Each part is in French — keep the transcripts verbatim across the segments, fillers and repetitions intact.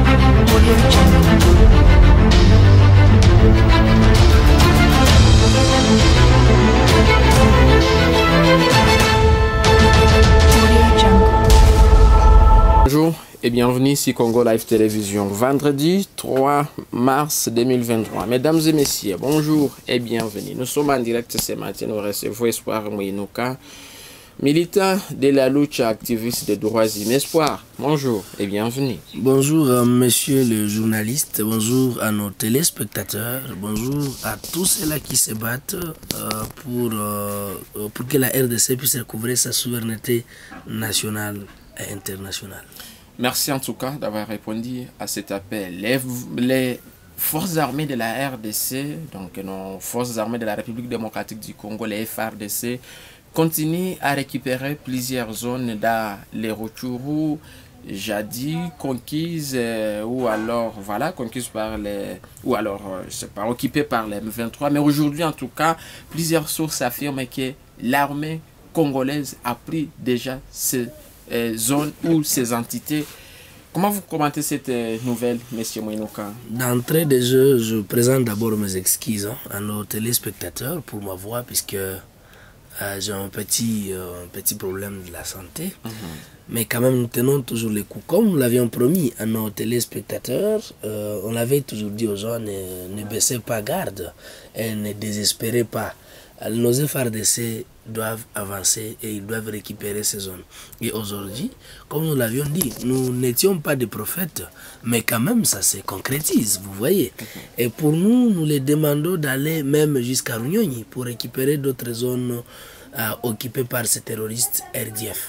Bonjour et bienvenue sur Congo Live Télévision, vendredi trois mars deux mille vingt-trois. Mesdames et messieurs, bonjour et bienvenue. Nous sommes en direct ce matin, nous recevons Espoir Mouinouka, militant de la lutte, activiste des droits humains. Espoir, bonjour et bienvenue. Bonjour euh, monsieur le journaliste, bonjour à nos téléspectateurs, bonjour à tous ceux-là qui se battent euh, pour, euh, pour que la R D C puisse recouvrer sa souveraineté nationale et internationale. Merci en tout cas d'avoir répondu à cet appel. Les, les forces armées de la R D C, donc nos forces armées de la République démocratique du Congo, les F R D C, continuent à récupérer plusieurs zones dans les Rutshuru, jadis conquises euh, ou alors voilà conquises par les ou alors euh, je sais pas occupées par les M vingt-trois. Mais aujourd'hui en tout cas, plusieurs sources affirment que l'armée congolaise a pris déjà ces euh, zones ou ces entités. Comment vous commentez cette euh, nouvelle, monsieur Mouinouka? D'entrée de jeu, je présente d'abord mes excuses hein, à nos téléspectateurs pour ma voix, puisque euh, j'ai un petit, euh, un petit problème de la santé. Mm-hmm. Mais quand même, nous tenons toujours les coups. Comme nous l'avions promis à nos téléspectateurs, euh, on l'avait toujours dit aux gens, ne, ne baissez pas garde et ne désespérez pas. Nos F R D C doivent avancer et ils doivent récupérer ces zones. Et aujourd'hui, comme nous l'avions dit, nous n'étions pas des prophètes, mais quand même ça se concrétise, vous voyez. Et pour nous, nous les demandons d'aller même jusqu'à Runyonyi pour récupérer d'autres zones euh, occupées par ces terroristes R D F.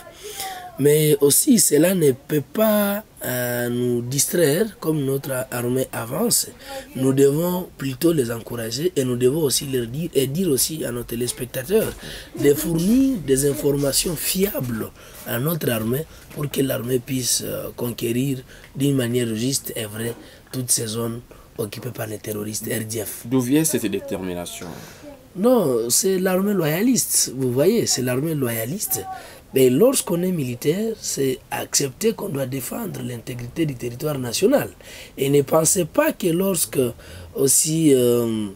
Mais aussi, cela ne peut pas euh, nous distraire comme notre armée avance. Nous devons plutôt les encourager et nous devons aussi leur dire et dire aussi à nos téléspectateurs de fournir des informations fiables à notre armée pour que l'armée puisse euh, conquérir d'une manière juste et vraie toutes ces zones occupées par les terroristes R D F. D'où vient cette détermination? Non, c'est l'armée loyaliste, vous voyez, c'est l'armée loyaliste. Mais lorsqu'on est militaire, c'est accepter qu'on doit défendre l'intégrité du territoire national. Et ne pensez pas que lorsque aussi euh,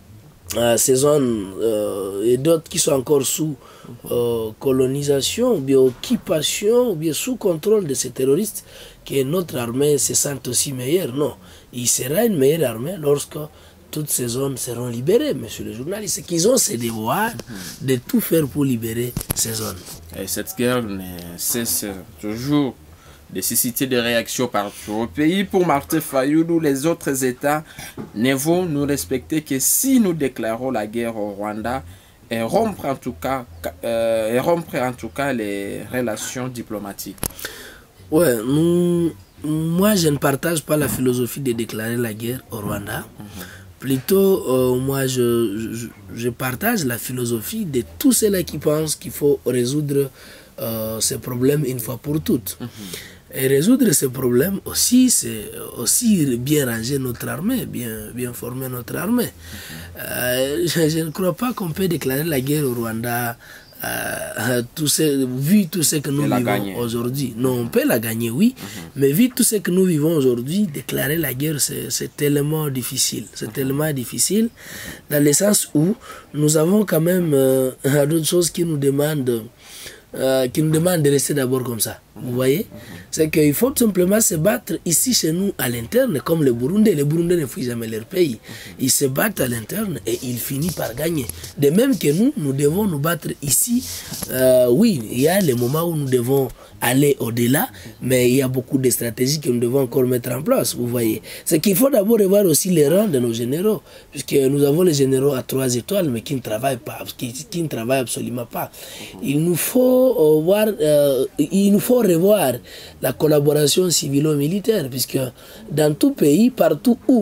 euh, ces zones euh, et d'autres qui sont encore sous euh, colonisation, ou bien occupation, ou bien sous contrôle de ces terroristes, que notre armée se sente aussi meilleure. Non, il sera une meilleure armée lorsque toutes ces zones seront libérées, monsieur le journaliste. Qu'ils ont ce devoir de tout faire pour libérer ces zones. Et cette guerre ne cesse toujours de susciter des réactions partout au pays. Pour Martin Fayulu, les autres États ne vont nous respecter que si nous déclarons la guerre au Rwanda et rompre en tout cas, euh, et rompre en tout cas les relations diplomatiques. Ouais, nous, moi je ne partage pas la philosophie de déclarer la guerre au Rwanda. Mm-hmm. Plutôt, euh, moi, je, je, je partage la philosophie de tous ceux-là qui pensent qu'il faut résoudre euh, ces problèmes une fois pour toutes. Mm-hmm. Et résoudre ces problèmes aussi, c'est aussi bien ranger notre armée, bien, bien former notre armée. Mm-hmm. euh, je, je ne crois pas qu'on peut déclarer la guerre au Rwanda. Euh, tout ce, vu tout ce que nous vivons aujourd'hui. Non, on peut la gagner, oui, mm-hmm. mais vu tout ce que nous vivons aujourd'hui, déclarer la guerre, c'est tellement difficile. C'est mm-hmm. tellement difficile, dans le sens où nous avons quand même euh, d'autres choses qui nous demandent, euh, qui nous demandent de rester d'abord comme ça. Mm-hmm. Vous voyez, mm-hmm. c'est qu'il faut tout simplement se battre ici chez nous à l'interne, comme les Burundais. Les Burundais ne fuient jamais leur pays. Mm-hmm. Ils se battent à l'interne et ils finissent par gagner. De même que nous, nous devons nous battre ici. Euh, oui, il y a les moments où nous devons aller au-delà, mais il y a beaucoup de stratégies que nous devons encore mettre en place, vous voyez. C'est qu'il faut d'abord revoir aussi les rangs de nos généraux, puisque nous avons les généraux à trois étoiles, mais qui ne travaillent pas, qui, qui ne travaillent absolument pas. Il nous faut euh, voir, euh, il nous faut revoir la collaboration civilo-militaire, puisque dans tout pays, partout où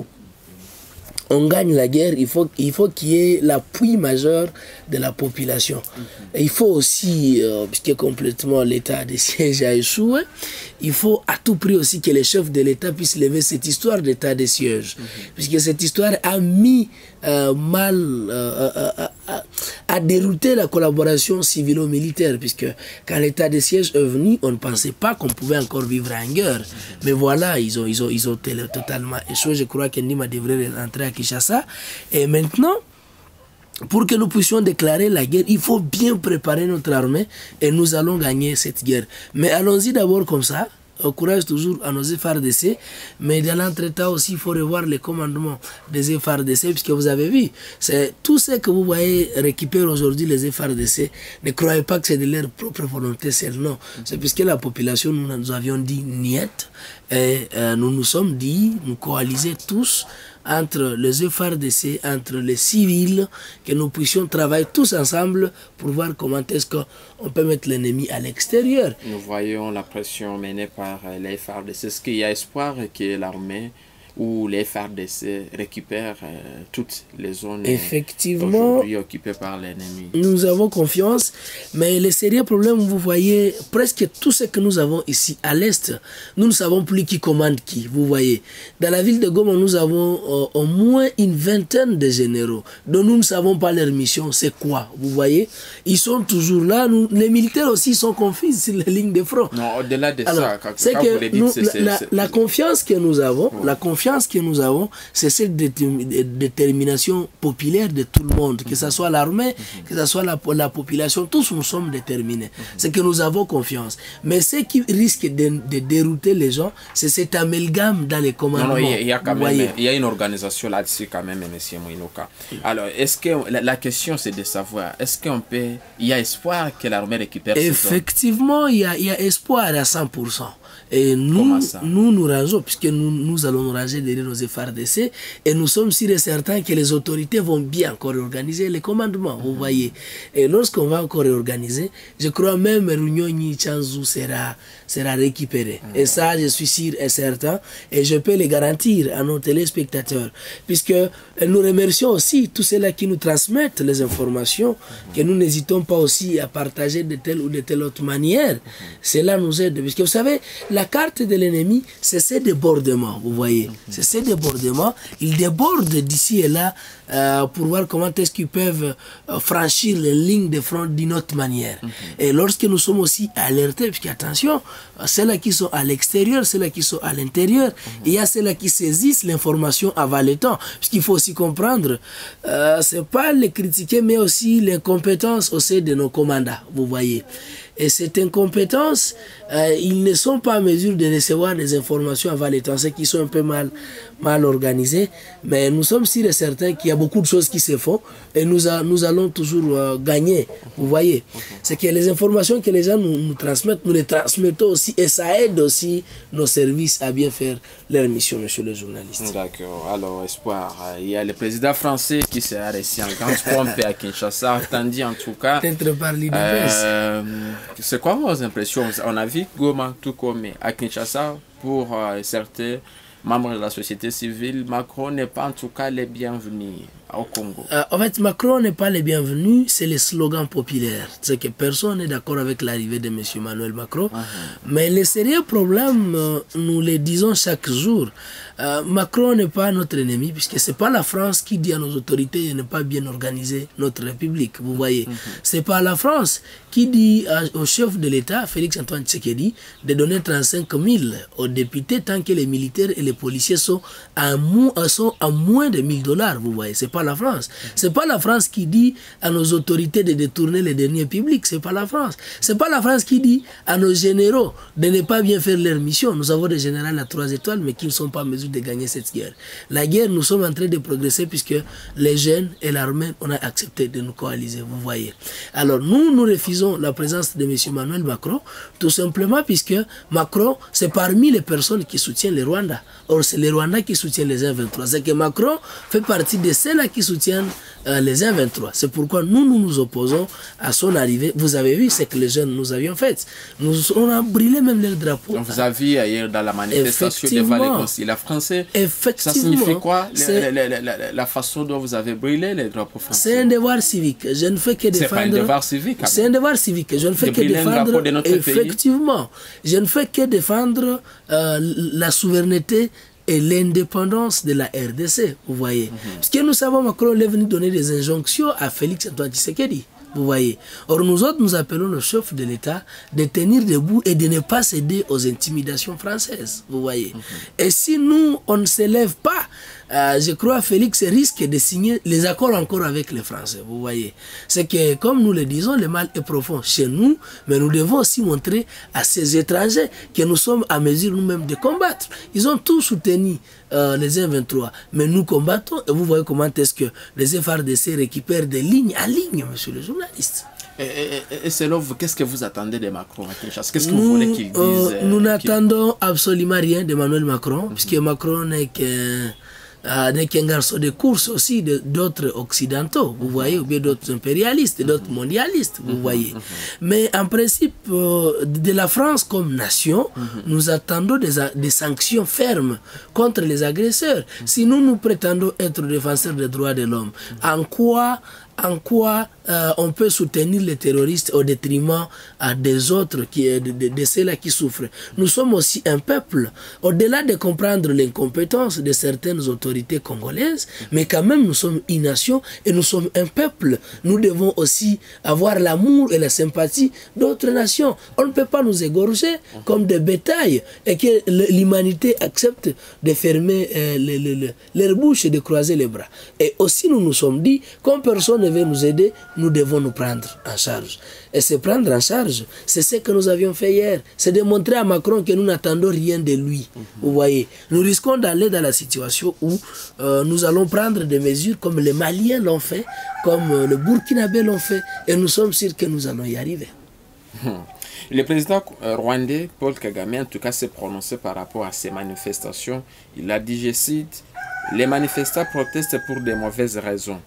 on gagne la guerre, il faut il faut qu'il y ait l'appui majeur de la population. Mm-hmm. Et il faut aussi, euh, puisque complètement l'état de siège a échoué, il faut à tout prix aussi que les chefs de l'État puissent lever cette histoire d'état de siège. Mm-hmm. Puisque cette histoire a mis euh, mal euh, a, a, a dérouté la collaboration civilo-militaire, puisque quand l'état de siège est venu, on ne pensait pas qu'on pouvait encore vivre en guerre. Mais voilà, ils ont, ils ont, ils ont totalement échoué. Je crois qu'Endima devrait rentrer à Kinshasa. Et maintenant, pour que nous puissions déclarer la guerre, il faut bien préparer notre armée et nous allons gagner cette guerre. Mais allons-y d'abord comme ça. Au courage toujours à nos F A R D C, mais dans l'entretemps aussi il faut revoir les commandements des F A R D C, puisque vous avez vu, c'est tout ce que vous voyez récupérer aujourd'hui les F A R D C, ne croyez pas que c'est de leur propre volonté seule, non, c'est puisque la population, nous nous avions dit niet, et euh, nous nous sommes dit, nous coaliser tous entre les F A R D C, entre les civils, que nous puissions travailler tous ensemble pour voir comment est-ce qu'on peut mettre l'ennemi à l'extérieur. Nous voyons la pression menée par les F A R D C. Est-ce qu'il y a espoir que l'armée ou les F A R D C récupèrent euh, toutes les zones effectivement aujourd'hui occupées par l'ennemi? Nous avons confiance, mais le sérieux problème, vous voyez, presque tout ce que nous avons ici à l'est, nous ne savons plus qui commande qui, vous voyez. Dans la ville de Goma, nous avons euh, au moins une vingtaine de généraux, dont nous ne savons pas leur mission, c'est quoi, vous voyez. Ils sont toujours là, nous, les militaires aussi sont confus sur les lignes de front. Non, au-delà de Alors, ça, quand, c'est quand que vous le dites, nous, c'est... la, la confiance que nous avons, ouais. la confiance que nous avons, c'est cette détermination populaire de tout le monde, que ce soit l'armée, que ce soit la, la population, tous nous sommes déterminés. C'est que nous avons confiance. Mais ce qui risque de, de dérouter les gens, c'est cet amalgame dans les commandements. Non, non, il y a quand même, il y a une organisation là-dessus quand même, M. Mouinoka. Alors, est-ce que la, la question c'est de savoir, est-ce qu'on peut, il y a espoir que l'armée récupère ces zones? Effectivement, il y a, il y a espoir à cent pour cent. Et nous, nous nous rangeons, puisque nous, nous allons nous ranger derrière nos F A R D C, et nous sommes sûrs et certains que les autorités vont bien encore réorganiser les commandements, vous voyez. Et lorsqu'on va encore réorganiser, je crois même Réunion Chanzu sera, sera récupéré. Et ça, je suis sûr et certain, et je peux le garantir à nos téléspectateurs, puisque nous remercions aussi tous ceux-là qui nous transmettent les informations, que nous n'hésitons pas aussi à partager de telle ou de telle autre manière. Cela nous aide, puisque vous savez, la carte de l'ennemi, c'est ces débordements, vous voyez. C'est ces débordements. Ils débordent d'ici et là euh, pour voir comment est-ce qu'ils peuvent euh, franchir les lignes de front d'une autre manière. Mm-hmm. Et lorsque nous sommes aussi alertés, puisque attention, ceux-là qui sont à l'extérieur, ceux-là qui sont à l'intérieur, mm-hmm. il y a ceux-là qui saisissent l'information avant le temps. Puisqu'il faut aussi comprendre, euh, c'est pas les critiquer, mais aussi les compétences au sein de nos commandants, vous voyez. Et cette incompétence, euh, ils ne sont pas en mesure de recevoir des informations avant les temps, ceux qui sont un peu mal, mal organisés. Mais nous sommes sûrs et certains qu'il y a beaucoup de choses qui se font et nous, a, nous allons toujours euh, gagner. Vous voyez, c'est que les informations que les gens nous, nous transmettent, nous les transmettons aussi et ça aide aussi nos services à bien faire leur mission, monsieur le journaliste. D'accord, alors espoir, il y a le président français qui s'est arrêté en grande pompe à Kinshasa, attendu en tout cas. Peut-être par l'I D P S. Euh, c'est quoi vos impressions? On a vu Goma tout comme à Kinshasa, pour euh, certains membres de la société civile, Macron n'est pas en tout cas les bienvenus au Congo. Euh, en fait, Macron n'est pas les bienvenus, c'est le slogan populaire. C'est que personne n'est d'accord avec l'arrivée de M. Emmanuel Macron. Uh-huh. Mais le sérieux problème, euh, nous le disons chaque jour, euh, Macron n'est pas notre ennemi, puisque ce n'est pas la France qui dit à nos autorités de ne pas bien organiser notre République. Vous voyez, uh-huh. Ce n'est pas la France qui dit à, au chef de l'État, Félix Antoine Tshisekedi, de donner trente-cinq mille aux députés tant que les militaires et les policiers sont à, mo sont à moins de mille dollars. Vous voyez, c'est pas la France. C'est pas la France qui dit à nos autorités de détourner les deniers publics. C'est pas la France. C'est pas la France qui dit à nos généraux de ne pas bien faire leur mission. Nous avons des généraux à trois étoiles, mais qui ne sont pas en mesure de gagner cette guerre. La guerre, nous sommes en train de progresser puisque les jeunes et l'armée, on a accepté de nous coaliser. Vous voyez. Alors, nous, nous refusons la présence de M. Emmanuel Macron, tout simplement puisque Macron, c'est parmi les personnes qui soutiennent le Rwanda. Or, c'est les Rwandais qui soutiennent les M vingt-trois. C'est que Macron fait partie de ceux-là qui soutiennent euh, les M vingt-trois. C'est pourquoi nous, nous nous opposons à son arrivée. Vous avez vu ce que les jeunes nous avions fait. Nous, on a brûlé même leur drapeau. Donc, vous avez vu hier dans la manifestation devant les consulats français. Effectivement. Ça signifie quoi, la, la, la, la, la façon dont vous avez brûlé les drapeaux français? C'est un devoir civique. Je ne fais que défendre... C'est pas un devoir civique. C'est un devoir civique. Je ne fais de que défendre... De effectivement. Pays. Je ne fais que défendre euh, la souveraineté et l'indépendance de la R D C, vous voyez. Mm-hmm. Parce que nous savons, Macron est venu donner des injonctions à Félix Antoine Tshisekedi. Vous voyez. Or, nous autres, nous appelons le chef de l'État de tenir debout et de ne pas céder aux intimidations françaises. Vous voyez. Mm-hmm. Et si nous, on ne se lève pas, euh, je crois que Félix risque de signer les accords encore avec les Français. Vous voyez. C'est que, comme nous le disons, le mal est profond chez nous, mais nous devons aussi montrer à ces étrangers que nous sommes à mesure nous-mêmes de combattre. Ils ont tout soutenu. Euh, les M vingt-trois, mais nous combattons et vous voyez comment est-ce que les F R D C récupèrent des lignes à ligne, monsieur le journaliste. Et, et, et selon vous, qu'est-ce que vous attendez de Macron à Kinshasa? Qu'est-ce que vous voulez qu'il dise? euh, Nous n'attendons absolument rien d'Emmanuel Macron, mm-hmm. puisque Macron n'est qu'un euh, n'est qu'un garçon de course aussi d'autres occidentaux, vous voyez, ou bien d'autres impérialistes, d'autres mondialistes, vous voyez. Mais en principe, euh, de la France comme nation, nous attendons des, des sanctions fermes contre les agresseurs. Si nous nous prétendons être défenseurs des droits de l'homme, en quoi en quoi euh, on peut soutenir les terroristes au détriment euh, des autres, qui, de, de, de ceux-là qui souffrent. Nous sommes aussi un peuple, au-delà de comprendre l'incompétence de certaines autorités congolaises, mais quand même nous sommes une nation et nous sommes un peuple. Nous devons aussi avoir l'amour et la sympathie d'autres nations. On ne peut pas nous égorger comme des bétails et que l'humanité accepte de fermer euh, les, les, les, leurs bouches et de croiser les bras. Et aussi nous nous sommes dit, comme personne veut nous aider, nous devons nous prendre en charge. Et se prendre en charge, c'est ce que nous avions fait hier. C'est de montrer à Macron que nous n'attendons rien de lui. Mm-hmm. Vous voyez, nous risquons d'aller dans la situation où euh, nous allons prendre des mesures comme les Maliens l'ont fait, comme euh, le Burkinabé l'ont fait, et nous sommes sûrs que nous allons y arriver. Mm-hmm. Le président rwandais, Paul Kagame, en tout cas, s'est prononcé par rapport à ces manifestations. Il a dit, je cite, « Les manifestants protestent pour de mauvaises raisons.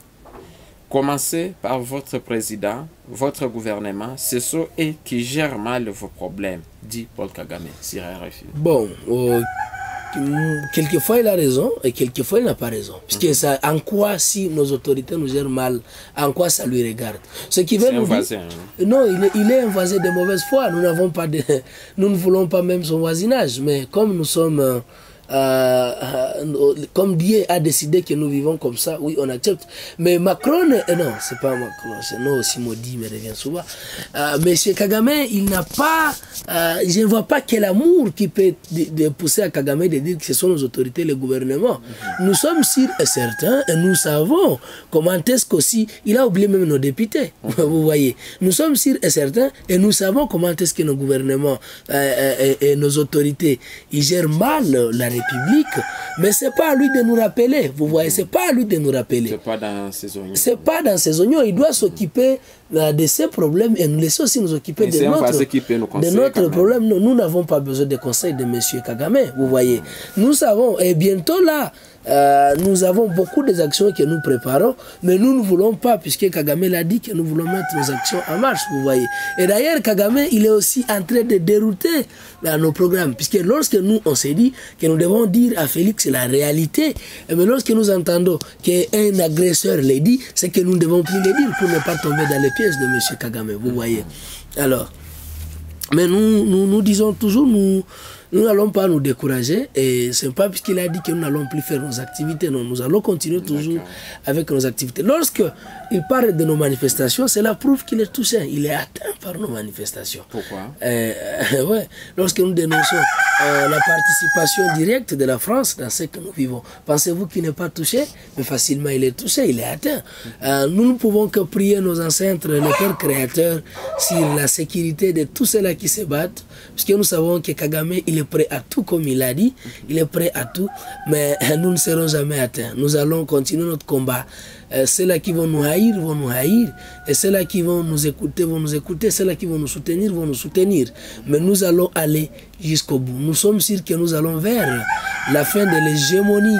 Commencez par votre président, votre gouvernement, c'est ceux qui gèrent mal vos problèmes, dit Paul Kagame sur R F I. » Bon, euh, quelquefois il a raison et quelquefois il n'a pas raison. Puisque mm-hmm. ça, en quoi, si nos autorités nous gèrent mal, en quoi ça lui regarde? Ce qui veut nous dire, voisin, hein? Non, il est, il est un voisin de mauvaise foi. Nous n'avons pas de, nous ne voulons pas même son voisinage. Mais comme nous sommes... Euh, Euh, euh, comme Dieu a décidé que nous vivons comme ça, oui, on accepte. Mais Macron, euh, non, c'est pas Macron, c'est non, aussi maudit, mais revient souvent. Euh, Monsieur Kagame, il n'a pas, euh, je ne vois pas quel amour qui peut de, de pousser à Kagame de dire que ce sont nos autorités, le gouvernement. Mm-hmm. Nous sommes sûrs et certains, et nous savons comment est-ce qu'aussi, il a oublié même nos députés, mm-hmm. vous voyez. Nous sommes sûrs et certains, et nous savons comment est-ce que nos gouvernements euh, et, et nos autorités, ils gèrent mal la République, mais c'est pas à lui de nous rappeler. Vous voyez, c'est pas à lui de nous rappeler. C'est pas dans ses oignons. C'est pas dans ses oignons. Il doit s'occuper euh, de ses problèmes et nous laisser aussi nous occuper de notre, de notre problème. Nous, nous n'avons pas besoin de conseils de M. Kagame. Vous voyez, nous savons, et bientôt là, Euh, nous avons beaucoup des actions que nous préparons, mais nous ne voulons pas, puisque Kagame l'a dit que nous voulons mettre nos actions en marche, vous voyez. Et d'ailleurs, Kagame, il est aussi en train de dérouter là, nos programmes, puisque lorsque nous, on s'est dit que nous devons dire à Félix la réalité, mais lorsque nous entendons qu'un agresseur l'a dit, c'est que nous ne devons plus le dire pour ne pas tomber dans les pièges de M. Kagame, vous voyez. Alors, mais nous, nous, nous disons toujours, nous... Nous n'allons pas nous décourager et ce n'est pas puisqu'il a dit que nous n'allons plus faire nos activités. Non, nous allons continuer toujours avec nos activités. Lorsque il parle de nos manifestations, cela prouve qu'il est touché. Il est atteint par nos manifestations. Pourquoi euh, euh, ouais. Lorsque nous dénonçons euh, la participation directe de la France dans ce que nous vivons, pensez-vous qu'il n'est pas touché? Mais facilement il est touché, il est atteint. Euh, nous ne pouvons que prier nos ancêtres, le Père Créateur, sur la sécurité de tous ceux-là qui se battent, puisque nous savons que Kagame, il est prêt à tout comme il a dit, il est prêt à tout, mais nous ne serons jamais atteints. Nous allons continuer notre combat. Euh, ceux-là qui vont nous haïr vont nous haïr, et ceux-là qui vont nous écouter vont nous écouter, ceux-là qui vont nous soutenir vont nous soutenir. Mais nous allons aller jusqu'au bout. Nous sommes sûrs que nous allons vers la fin de l'hégémonie,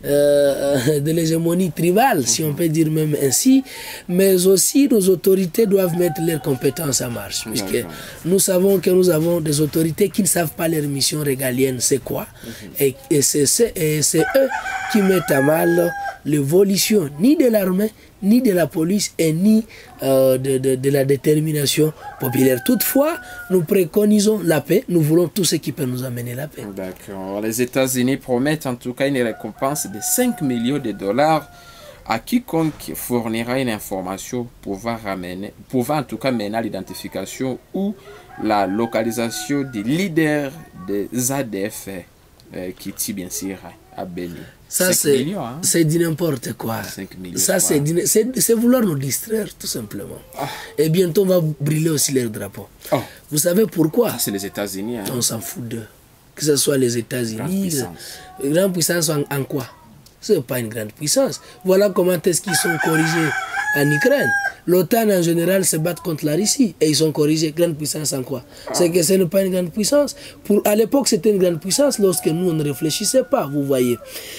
euh, de l'hégémonie tribale, si on peut dire même ainsi, mais aussi nos autorités doivent mettre leurs compétences en marche, puisque nous savons que nous avons des autorités qui ne savent pas leur mission régalienne, c'est quoi, et, et c'est eux qui mettent à mal l'évolution ni de la l'armée, ni de la police et ni euh, de, de, de la détermination populaire. Toutefois, nous préconisons la paix. Nous voulons tout ce qui peut nous amener la paix. D'accord. Les États-Unis promettent en tout cas une récompense de cinq millions de dollars à quiconque fournira une information pouvant, ramener, pouvant en tout cas mener à l'identification ou la localisation des leaders des A D F euh, qui tient bien sûr à Béni. Ça, c'est hein? du n'importe quoi. Ça, c'est vouloir nous distraire, tout simplement. Ah. Et bientôt, on va brûler aussi leur drapeau. Oh. Vous savez pourquoi? C'est les États-Unis. Hein? On s'en fout d'eux. Que ce soit les États-Unis. Grande, grande puissance en, en quoi? Ce n'est pas une grande puissance. Voilà comment est-ce qu'ils sont corrigés en Ukraine. L'OTAN en général se bat contre la Russie et ils sont corrigés. Grande puissance en quoi? C'est que ce n'est pas une grande puissance. Pour, à l'époque, c'était une grande puissance lorsque nous, on ne réfléchissait pas, vous voyez.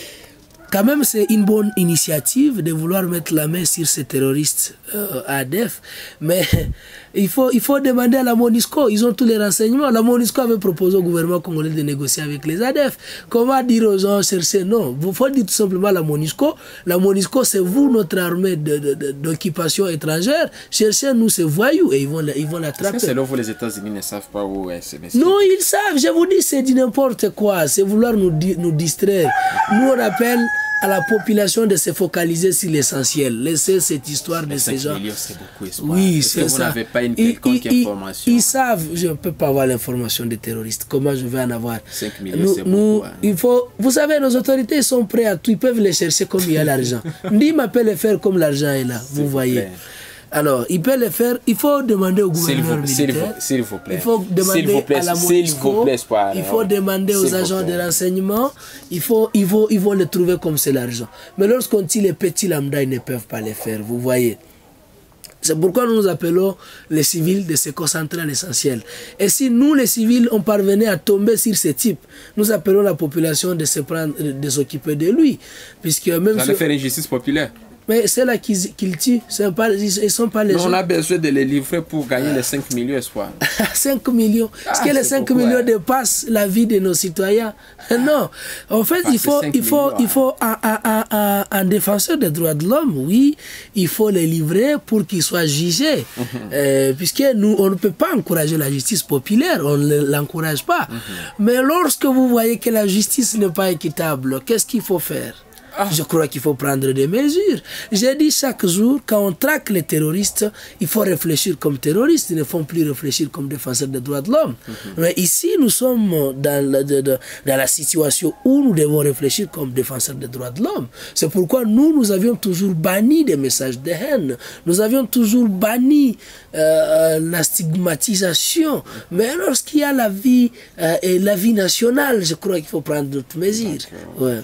Quand même, c'est une bonne initiative de vouloir mettre la main sur ces terroristes euh, A D F. Mais il faut, il faut demander à la MONUSCO. Ils ont tous les renseignements. La MONUSCO avait proposé au gouvernement congolais de négocier avec les A D F. Comment dire aux gens, chercher? Non. Il faut dire tout simplement à la MONUSCO. La MONUSCO, c'est vous, notre armée d'occupation étrangère. Cherchez-nous ces voyous et ils vont l'attraper. C'est là où les États-Unis ne savent pas où est ce message? Non, ils savent. Je vous dis, c'est du n'importe quoi. C'est vouloir nous, nous distraire. Nous, on appelle à la population de se focaliser sur l'essentiel. Laissez cette histoire de ces gens. C'est beaucoup espoir. Oui, c'est ça. Vous n'avez pas une quelconque ils, information. Ils, ils savent, je ne peux pas avoir l'information des terroristes. Comment je vais en avoir? cinq millions, c'est beaucoup. Hein. Il faut, vous savez, nos autorités sont prêtes à tout. Ils peuvent les chercher comme il y a l'argent. Ndim peut les faire comme l'argent est là. Vous voyez. Plaît. Alors, il peut le faire. Il faut demander au gouvernement militaire. S'il vous plaît. Il faut demander à la MONUSCO. Il faut demander aux agents de renseignement. Il faut, ils vont, ils vont le trouver comme c'est l'argent. Mais lorsqu'on dit les petits lambda, ils ne peuvent pas le faire. Vous voyez. C'est pourquoi nous appelons les civils de se concentrer à l'essentiel. Et si nous, les civils, on parvenait à tomber sur ce type, nous appelons la population de se prendre, de s'occuper de lui. Puisque même Vous allez faire une justice populaire. Mais c'est là qu'ils qu tuent, pas, ils ne sont pas les gens. On a besoin de les livrer pour gagner les cinq millions, espoir. cinq millions. Est-ce ah, que les cinq millions ouais. dépassent la vie de nos citoyens? Non. En fait, ah, il faut, il faut, millions, il faut un, un, un, un défenseur des droits de l'homme, oui, il faut les livrer pour qu'ils soient jugés. Mm -hmm. euh, puisque nous, on ne peut pas encourager la justice populaire, on ne l'encourage pas. Mm -hmm. Mais lorsque vous voyez que la justice n'est pas équitable, qu'est-ce qu'il faut faire? Ah. Je crois qu'il faut prendre des mesures. J'ai dit chaque jour, quand on traque les terroristes, il faut réfléchir comme terroristes. Ils ne font plus réfléchir comme défenseurs des droits de l'homme. Mm-hmm. Mais ici, nous sommes dans la, de, de, dans la situation où nous devons réfléchir comme défenseurs des droits de l'homme. C'est pourquoi nous, nous avions toujours banni des messages de haine. Nous avions toujours banni euh, la stigmatisation. Mais lorsqu'il y a la vie euh, et la vie nationale, je crois qu'il faut prendre d'autres mesures. Ouais.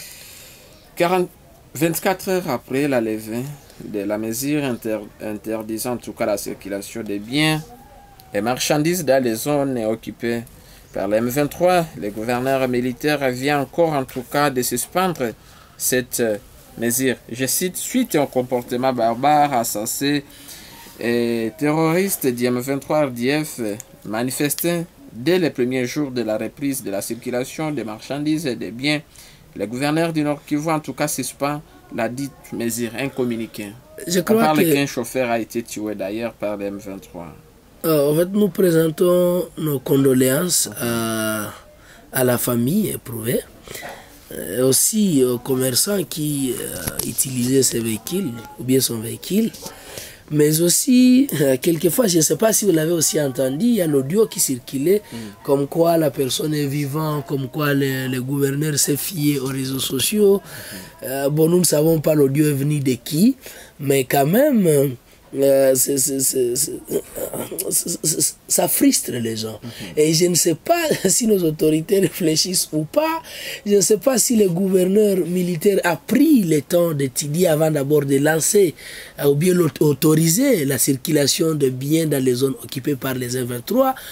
vingt-quatre heures après la levée de la mesure inter, interdisant en tout cas la circulation des biens et marchandises dans les zones occupées par les M vingt-trois, le gouverneur militaire vient encore en tout cas de suspendre cette mesure. Je cite, suite au comportement barbare, assassin et terroriste du M vingt-trois R D F manifesté dès les premiers jours de la reprise de la circulation des marchandises et des biens. Le gouverneur du Nord Kivu, en tout cas, suspend la dite mesure, un communiqué. Je crois On parle que... qu'un chauffeur a été tué d'ailleurs par les M vingt-trois. Euh, en fait, nous présentons nos condoléances à, à la famille éprouvée, et aussi aux commerçants qui euh, utilisaient ces véhicules, ou bien son véhicule. Mais aussi, euh, quelquefois, je ne sais pas si vous l'avez aussi entendu, il y a l'audio qui circulait, mm. comme quoi la personne est vivante, comme quoi le, le gouverneur s'est fié aux réseaux sociaux. Mm. Euh, bon, nous ne savons pas l'audio est venu de qui, mais quand même, euh, c est, c est, c est, c est, ça frustre les gens. Mm-hmm. Et je ne sais pas si nos autorités réfléchissent ou pas. Je ne sais pas si le gouverneur militaire a pris le temps d'étudier avant d'abord de lancer euh, ou bien autoriser la circulation de biens dans les zones occupées par les M vingt-trois.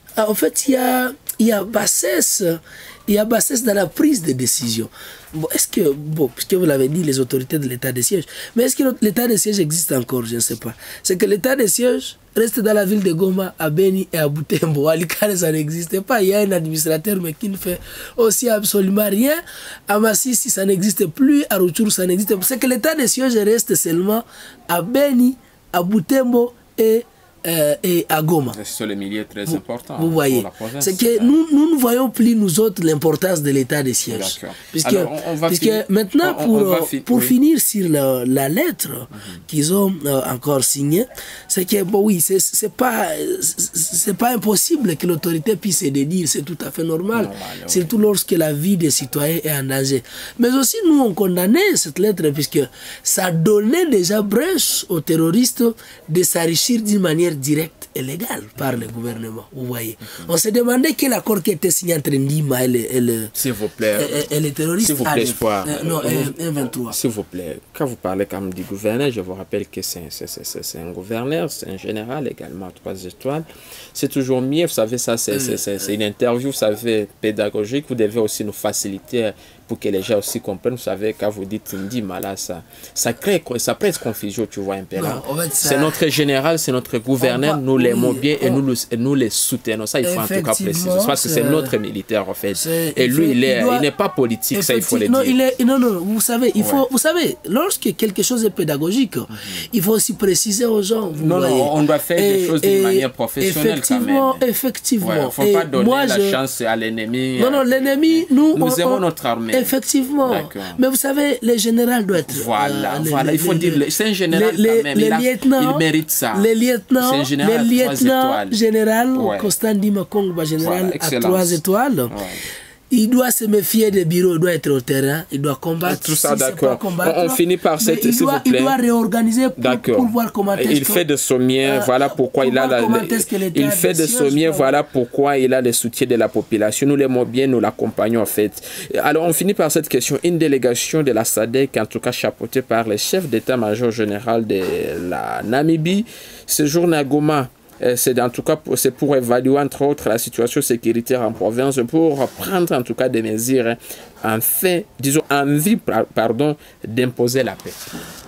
en fait, il y a, il y a bassesse, il y a bassesse dans la prise de décision. Bon, est-ce que, bon, puisque vous l'avez dit, les autorités de l'état de siège, mais est-ce que l'état de siège existe encore? Je ne sais pas. C'est que l'état de siège reste dans la ville de Goma, à Beni et à Butembo. À Likale, ça n'existe pas. Il y a un administrateur, mais qui ne fait aussi absolument rien. À Massissi, ça n'existe plus. À Rutshuru, ça n'existe pas. C'est que l'état de siège reste seulement à Beni, à Butembo et Euh, et à Goma. Ce sont les milieux très vous, importants. Vous voyez, c'est que nous, nous ne voyons plus, nous autres, l'importance de l'état de siège. Puisque, Alors, on, on va puisque finir, maintenant, on, pour, on fi pour oui. finir sur la, la lettre mm-hmm. qu'ils ont euh, encore signée, c'est que, bon, oui, c'est pas, c'est pas impossible que l'autorité puisse aider dire, c'est tout à fait normal, normal surtout oui. lorsque la vie des citoyens est en danger. Mais aussi, nous, on condamnait cette lettre, puisque ça donnait déjà brèche aux terroristes de s'enrichir d'une manière directe et légale par le gouvernement. Vous voyez. Mm-hmm. On se demandait quel accord qui était signé entre Ndima et le, et le, S'il vous plaît, et, et les terroristes. S'il vous plaît, Espoir. Euh, non, un vingt-trois. S'il vous plaît, quand vous parlez comme du gouverneur, je vous rappelle que c'est un gouverneur, c'est un général également, trois étoiles. C'est toujours mieux, vous savez, ça c'est euh, une interview, vous savez, pédagogique. Vous devez aussi nous faciliter pour que les gens aussi comprennent. Vous savez, quand vous dites Ndima, là, ça, ça crée, ça prête confusion, tu vois, un peu là. En fait, c'est notre général, c'est notre gouverneur, va, nous l'aimons oui, bien et nous, le, et nous les soutenons. Ça, il faut en tout cas préciser. Parce que c'est notre militaire, en fait. Et lui, il n'est il il pas politique, ça, il faut le non, dire. Il est, non, non, vous savez, il faut, ouais. vous savez, lorsque quelque chose est pédagogique, mm-hmm. il faut aussi préciser aux gens. Vous non, voyez. non, on doit faire et, des choses d'une manière professionnelle effectivement, quand même. Effectivement, il ne faut pas donner moi, la je... chance à l'ennemi. Non, non, l'ennemi, nous, nous on, aimons on... notre armée. Effectivement. Mais vous savez, le général doit être... Voilà, euh, voilà. Les, il faut les, dire, c'est un général les, quand même. Les il, a, lieutenants, il mérite ça. Les lieutenants, un général les lieutenants général, ouais. Constant Ndima Kongba, général voilà, à trois étoiles. Ouais. Il doit se méfier des bureaux, il doit être au terrain, il doit combattre. Tout ça, si d'accord. On, on finit par cette, s'il vous plaît. Il doit réorganiser pour, pour voir comment il fait de sommier, euh, voilà pourquoi il a la, il fait de sommier, voilà pourquoi il a le soutien de la population. Nous l'aimons bien, nous l'accompagnons en fait. Alors on finit par cette question. Une délégation de la S A D C, en tout cas chapeautée par le chef d'état-major général de la Namibie, séjourne à Goma. C'est en tout cas pour, pour évaluer entre autres la situation sécuritaire en province, pour prendre en tout cas des mesures en fait, disons, en vue pardon, d'imposer la paix.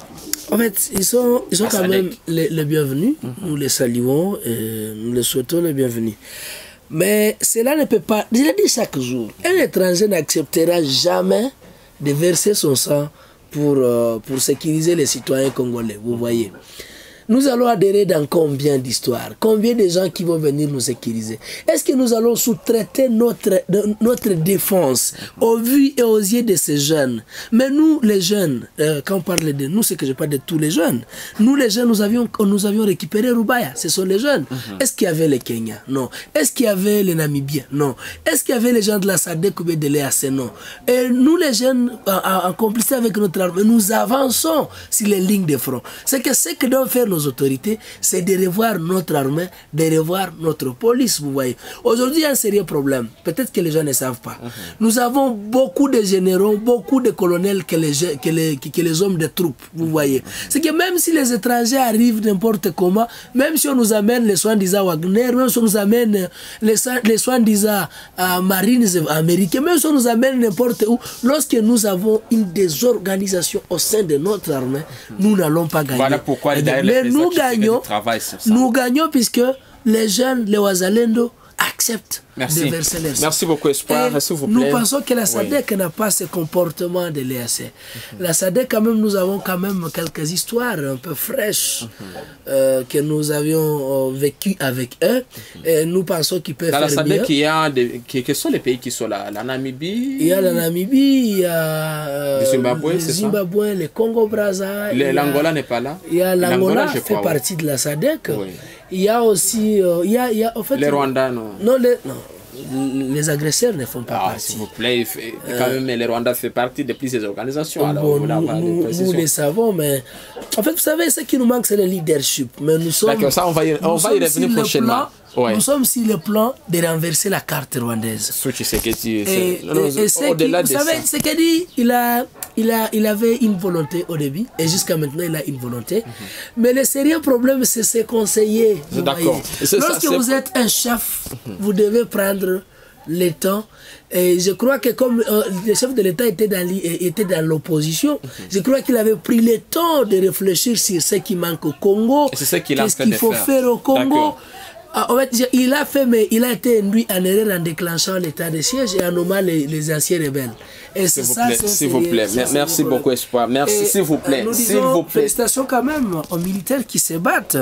En fait, ils sont, ils sont quand même les, les bienvenus. Mm-hmm. Nous les saluons et nous les souhaitons les bienvenus. Mais cela ne peut pas, je l'ai dit chaque jour, un étranger n'acceptera jamais de verser son sang pour, euh, pour sécuriser les citoyens congolais, vous voyez. Nous allons adhérer dans combien d'histoires? Combien de gens qui vont venir nous sécuriser? Est-ce que nous allons sous-traiter notre, notre défense au vu et aux yeux de ces jeunes? Mais nous, les jeunes, euh, quand on parle de nous, c'est que je parle de tous les jeunes. Nous, les jeunes, nous avions, nous avions récupéré Rubaya. Ce sont les jeunes. Mm-hmm. Est-ce qu'il y avait les Kenyans? Non. Est-ce qu'il y avait les Namibiens? Non. Est-ce qu'il y avait les gens de la S A D C ou de l'E A C? Non. Et nous, les jeunes, en, en complicité avec notre armée, nous avançons sur les lignes de front. C'est que ce que doivent faire nos autorités, c'est de revoir notre armée, de revoir notre police, vous voyez. Aujourd'hui, il y a un sérieux problème. Peut-être que les gens ne savent pas. Uh-huh. Nous avons beaucoup de généraux, beaucoup de colonels que les, que les, que les hommes de troupes, vous voyez. Uh-huh. C'est que même si les étrangers arrivent n'importe comment, même si on nous amène les soi-disant Wagner, même si on nous amène les, les soi-disant euh, marines américains, même si on nous amène n'importe où, lorsque nous avons une désorganisation au sein de notre armée, uh-huh. nous n'allons pas gagner. Voilà pourquoi les nous gagnons, nous gagnons puisque les jeunes, les Wazalendo acceptent Merci. de verser leur sang. Merci beaucoup, Espoir. S'il vous plaît. Nous pensons que la S A D C oui. n'a pas ce comportement de l'E A C. Mm-hmm. La S A D C, quand même, nous avons quand même quelques histoires un peu fraîches mm-hmm. euh, que nous avions euh, vécues avec eux. Mm-hmm. Et nous pensons qu'ils peuvent Dans faire la S A D C, mieux. il y a des, quels sont les pays qui sont là? La Namibie? Il y a la Namibie, il y a euh, le Zimbabwe, le, Zimbabwe, le Congo-Brazza. L'Angola n'est pas là? Il y a l'Angola, fait crois, partie oui. de la S A D C. Oui. Il y a aussi, euh, il y a, il y a, en fait, les Rwandais, non? Non, les, non, les agresseurs ne font pas ah, partie. S'il vous plaît, fait, quand euh, même, les Rwandais font partie de plusieurs organisations. Alors, bon, nous, nous, nous les savons, mais en fait, vous savez, ce qui nous manque, c'est le leadership. Mais nous sommes. D'accord, ça, on va y, on va y revenir prochainement. Ouais. Nous sommes sur le plan de renverser la carte rwandaise. Tshisekedi, Et, non, non, et, et c'est qui, vous savez, Tshisekedi, il a, il a, il avait une volonté au début, et jusqu'à maintenant, il a une volonté. Mm-hmm. Mais le sérieux problème, c'est ses conseillers. D'accord. Lorsque ça, vous êtes un chef, mm-hmm. vous devez prendre le temps. Et je crois que comme euh, le chef de l'État était dans, était dans l'opposition, mm-hmm. je crois qu'il avait pris le temps de réfléchir sur ce qui manque au Congo, qu'est-ce qu'il qu faut faire. faire au Congo. En fait, il a fait, mais il a été induit en erreur en déclenchant l'état de siège et en nommant les, les anciens rebelles. Et c'est ça, s'il vous plaît. Merci beaucoup, Espoir. Merci, s'il vous plaît. Nous disons félicitations quand même aux militaires qui se battent,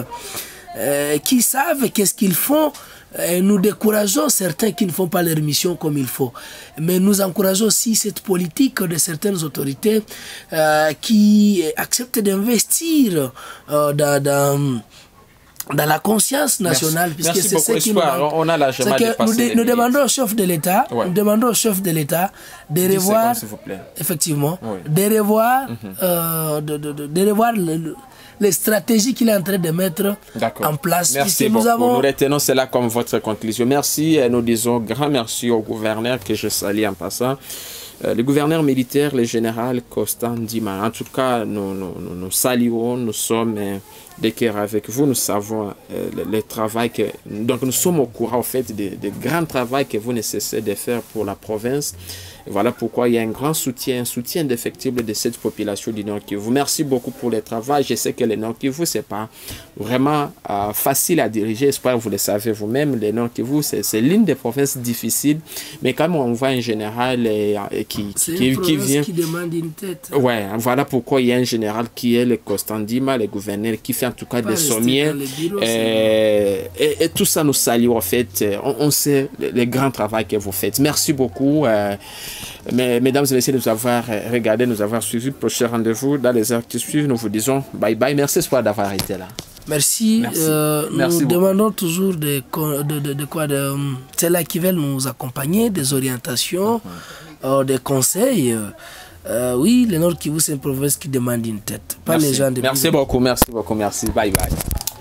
euh, qui savent qu'est-ce qu'ils font. Et nous décourageons certains qui ne font pas leur mission comme il faut. Mais nous encourageons aussi cette politique de certaines autorités euh, qui acceptent d'investir euh, dans, dans, dans la conscience nationale. Merci, puisque c'est ce qui nous manque. On a largement dépassé. Nous, nous demandons au chef de l'État, ouais. nous demandons au chef de l'État de revoir, secondes, s'il vous plaît. Effectivement, oui. de revoir, mm-hmm. euh, de, de, de, de revoir le, le, les stratégies qu'il est en train de mettre en place. Merci beaucoup. Nous, avons... nous retenons cela comme votre conclusion. Merci et nous disons grand merci au gouverneur que je salue en passant. Euh, le gouverneur militaire, le général Constant Ndima. En tout cas, nous, nous, nous, nous saluons, nous sommes euh, de cœur avec vous. Nous savons euh, le, le travail que... Donc nous sommes au courant, en fait, du grand travail que vous nécessitez de faire pour la province. Et voilà pourquoi il y a un grand soutien, un soutien indéfectible de cette population du Nord Kivu. Merci beaucoup pour le travail. Je sais que le Nord Kivu, ce n'est pas vraiment euh, facile à diriger. J'espère que vous le savez vous-même. Le Nord Kivu, c'est l'une des provinces difficiles. Mais quand on voit un général et, et qui, qui, qui, qui vient... qui demande une tête. Ouais, voilà pourquoi il y a un général qui est le Constant Ndima, le gouverneur, qui fait en tout cas pas des sommiers. Bureaux, et, et, et tout ça nous salue en fait. On, on sait le, le grand travail que vous faites. Merci beaucoup. Euh, Mais, mesdames et messieurs, de nous avoir regardé, nous avoir suivis. Prochain rendez-vous dans les heures qui suivent. Nous vous disons bye bye. Merci d'avoir été là. Merci. Merci. Euh, Merci nous beaucoup. demandons toujours de, de, de, de quoi de, c'est là qui veulent nous accompagner, des orientations, mm-hmm. euh, des conseils. Euh, oui, le Nord Kivu, c'est une province qui demande une tête. Pas merci. les gens de Merci beaucoup, merci beaucoup, merci. Bye bye.